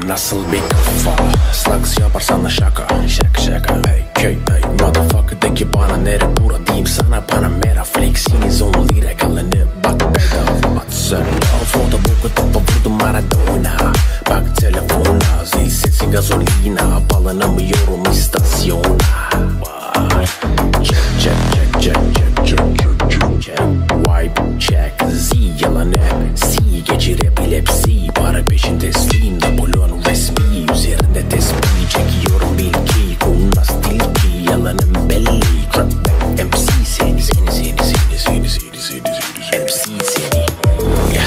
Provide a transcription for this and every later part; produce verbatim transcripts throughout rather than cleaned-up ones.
nasıl bir kafa? Slugz yapar sana şaka, şaka şaka. Hey hey hey motherfucker de ki bana nere bura, diyeyim sana Panamera. Flexiniz on lira kalanı bak bedava at sen. Foto boku topa vurdum Maradona. Bak telefona zil sesi gasolina. Bağlanamıyorum istasyona. Check check check check check check check check. Wipe check Z yalan hep C geçir epilepsi. Para peşin teslim Napolyon resmi. Üzerinde tespih çekiyorum bilgi. Kurnaz tilki yalanım belli. Trap back M C seni seni seni seni seni seni seni M C seni. Yeah.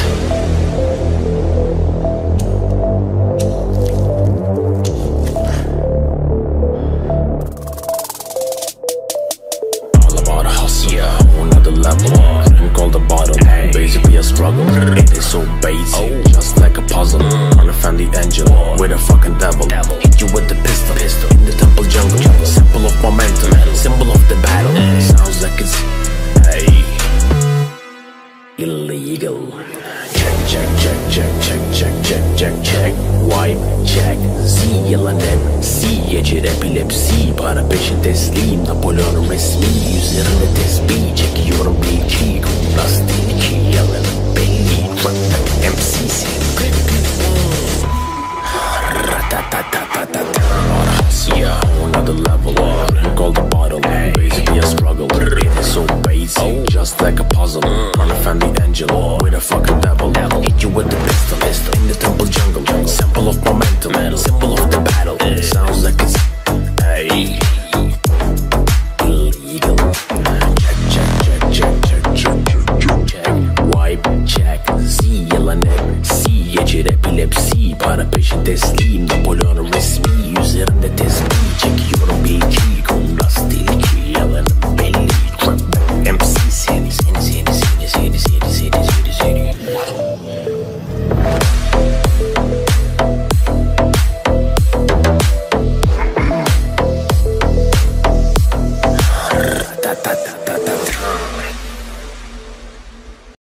Call the bottle, basically a struggle. It is so basic, just like a puzzle. Unoffended angel with a fucking devil. Hit you with the pistol, pistol in the temple jungle. Symbol of momentum, symbol of the battle. Sounds like it's hey illegal. Check check check check check check check check check. Wipe check Z yalan hep C geçir epilepsi. Para peşin teslim Napolyon resmi. Üzerinde tesbih çekiyorum bilgi. Kurnaz tilki yalanım belli. Trap M C seni. Ratatatatata. Yeah, another level. Call the bottle, basically a struggle. It is so basic, just like a puzzle. Unoffended angel with a fucking devil. Hit you with the pistol, pistol in the temple jungle. Symbol of momentum, symbol of the battle. Sounds like it's hey illegal. Check check check check check check check check. Wipe check Z yalan hep C geçir epilepsi. Para peşin teslim Napolyon resmi. Üzerinde tesbih çekiyorum bir